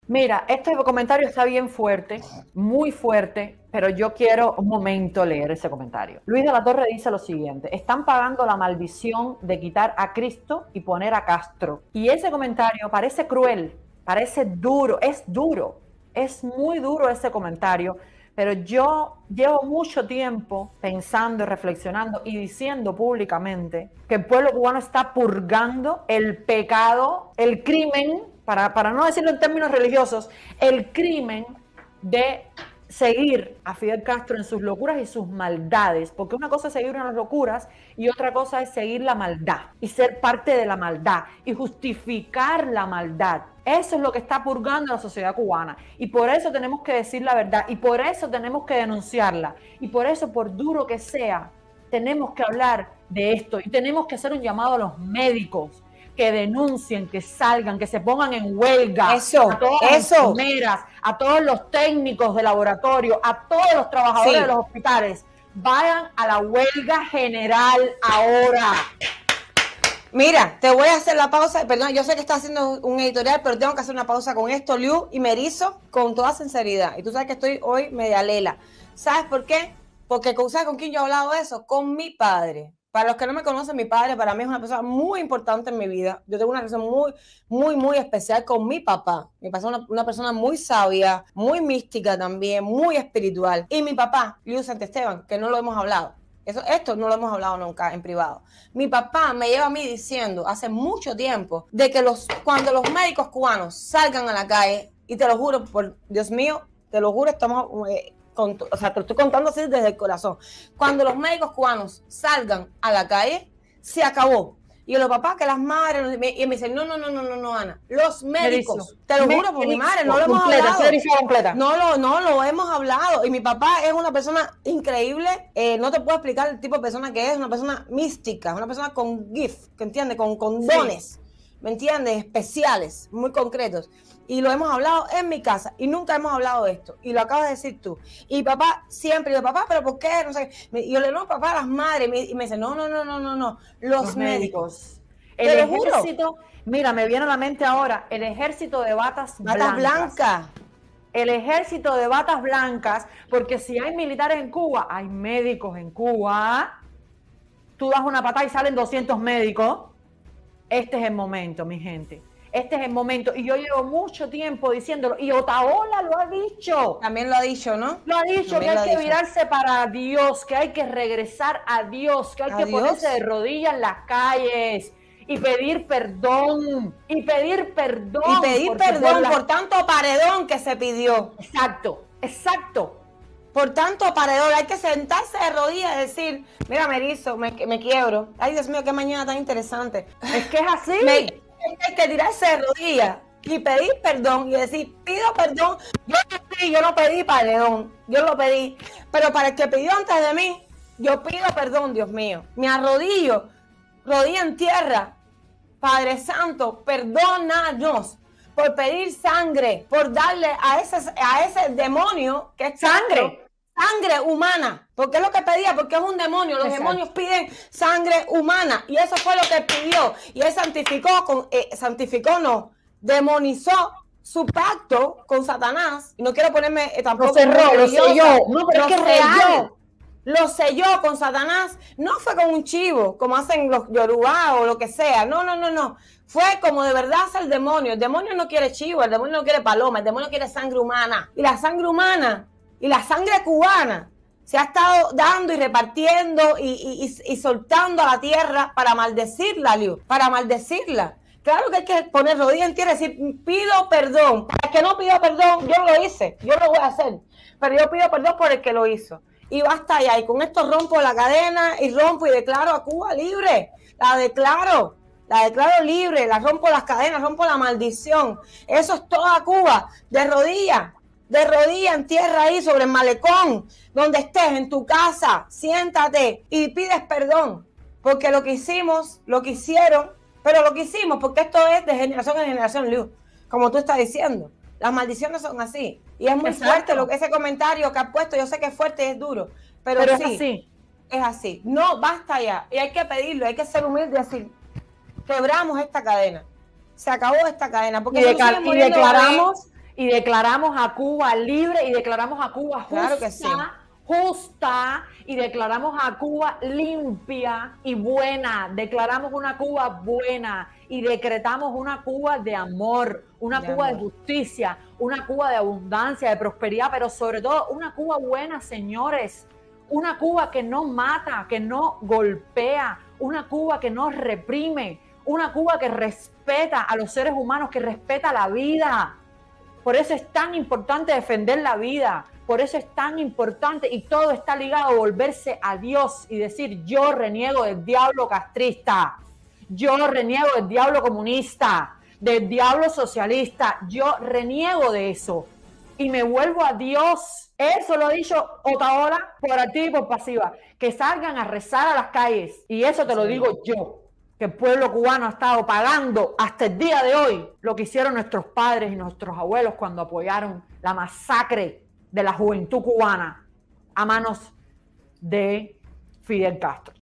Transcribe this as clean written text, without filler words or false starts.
Mira, este comentario está bien fuerte, muy fuerte, pero yo quiero un momento leer ese comentario. Luis de la Torre dice lo siguiente: están pagando la maldición de quitar a Cristo y poner a Castro. Y ese comentario parece cruel, parece duro, es muy duro ese comentario, pero yo llevo mucho tiempo pensando y reflexionando y diciendo públicamente que el pueblo cubano está purgando el pecado, el crimen, para no decirlo en términos religiosos, el crimen de seguir a Fidel Castro en sus locuras y sus maldades, porque una cosa es seguir unas locuras y otra cosa es seguir la maldad y ser parte de la maldad y justificar la maldad. Eso es lo que está purgando la sociedad cubana y por eso tenemos que decir la verdad y por eso tenemos que denunciarla y por eso, por duro que sea, tenemos que hablar de esto y tenemos que hacer un llamado a los médicos que denuncien, que salgan, que se pongan en huelga, a todas las enfermeras, a todos los técnicos de laboratorio, a todos los trabajadores de los hospitales. Vayan a la huelga general ahora. Mira, te voy a hacer la pausa. Perdón, yo sé que estás haciendo un editorial, pero tengo que hacer una pausa con esto, Liu, y me erizo con toda sinceridad. Y tú sabes que estoy hoy media lela. ¿Sabes por qué? Porque, ¿sabes con quién yo he hablado de eso? Con mi padre. Para los que no me conocen, mi padre para mí es una persona muy importante en mi vida. Yo tengo una relación muy especial con mi papá. Mi papá es una persona muy sabia, muy mística también, muy espiritual. Y mi papá, Liu Santisteban, que no lo hemos hablado. Esto no lo hemos hablado nunca en privado. Mi papá me lleva a mí diciendo hace mucho tiempo de que cuando los médicos cubanos salgan a la calle, y te lo juro, por Dios mío, te lo juro, estamos... o sea, te lo estoy contando así desde el corazón. Cuando los médicos cubanos salgan a la calle, se acabó. Y los papás, que las madres, y me dicen, no, Ana, los médicos, te lo juro por mi madre, no lo hemos hablado. No lo hemos hablado. Y mi papá es una persona increíble, no te puedo explicar el tipo de persona que es, una persona mística, una persona con gift, ¿que entiendes? Con dones, ¿me entiendes? Especiales, muy concretos. Y lo hemos hablado en mi casa y nunca hemos hablado de esto. Y lo acabas de decir tú. Y papá siempre, digo, papá, ¿pero por qué? No sé. Y yo le digo, no, papá, las madres. Y me dice, no, los médicos. El ejército, mira, me viene a la mente ahora, el ejército de batas blancas. El ejército de batas blancas, porque si hay militares en Cuba, hay médicos en Cuba. Tú das una patada y salen 200 médicos. Este es el momento, mi gente. Este es el momento. Y yo llevo mucho tiempo diciéndolo. Y Otaola lo ha dicho. También lo ha dicho, ¿no? Lo ha dicho, también que hay que virarse para Dios, que hay que regresar a Dios, que hay que ponerse de rodillas en las calles y pedir perdón. Y pedir perdón. Y pedir perdón por tanto paredón que se pidió. Exacto. Por tanto paredón, hay que sentarse de rodillas y decir, mira, me erizo, me quiebro. Ay, Dios mío, qué mañana tan interesante. Es que es así. Hay que tirarse de rodillas y pedir perdón y decir, pido perdón. Yo no pedí paredón, yo lo pedí. Pero para el que pidió antes de mí, yo pido perdón, Dios mío. Me arrodillo, rodilla en tierra. Padre Santo, perdónanos por pedir sangre, por darle a ese demonio que es sangre humana, porque es lo que pedía, porque es un demonio. Los demonios piden sangre humana y eso fue lo que pidió. Y él demonizó su pacto con Satanás. Y no quiero ponerme tampoco... Lo selló. No, pero es que es real. Lo selló con Satanás. No fue con un chivo, como hacen los yorubá o lo que sea. No. Fue como de verdad hace el demonio. El demonio no quiere chivo, el demonio no quiere paloma, el demonio quiere sangre humana. Y la sangre humana y la sangre cubana se ha estado dando y repartiendo y soltando a la tierra para maldecirla, Liu, para maldecirla. Claro que hay que poner rodillas en tierra y decir, pido perdón. Para el que no pidió perdón, yo lo hice, yo lo voy a hacer. Pero yo pido perdón por el que lo hizo. Y basta ya. Y con esto rompo la cadena y rompo y declaro a Cuba libre. La declaro libre, la rompo las cadenas, rompo la maldición. Eso es toda Cuba, de rodillas en tierra ahí sobre el malecón, donde estés, en tu casa, siéntate y pides perdón, porque lo que hicimos, lo que hicieron, pero lo que hicimos, porque esto es de generación en generación, Liu, como tú estás diciendo, las maldiciones son así, y es muy fuerte ese comentario que has puesto. Yo sé que es fuerte y es duro, pero sí, es así, no, basta ya, y hay que pedirlo, hay que ser humilde y decir, quebramos esta cadena, se acabó esta cadena, porque y declaramos a Cuba libre y declaramos a Cuba justa, Claro que sí. justa, y declaramos a Cuba limpia y buena. Declaramos una Cuba buena y decretamos una Cuba de amor, una Cuba de justicia, una Cuba de abundancia, de prosperidad, pero sobre todo una Cuba buena, señores. Una Cuba que no mata, que no golpea, una Cuba que no reprime, una Cuba que respeta a los seres humanos, que respeta la vida. Por eso es tan importante defender la vida, por eso es tan importante, y todo está ligado a volverse a Dios y decir: yo reniego del diablo castrista, yo reniego del diablo comunista, del diablo socialista, yo reniego de eso y me vuelvo a Dios. Eso lo ha dicho Otaola por activa y por pasiva, que salgan a rezar a las calles, y eso te lo digo yo, que el pueblo cubano ha estado pagando hasta el día de hoy lo que hicieron nuestros padres y nuestros abuelos cuando apoyaron la masacre de la juventud cubana a manos de Fidel Castro.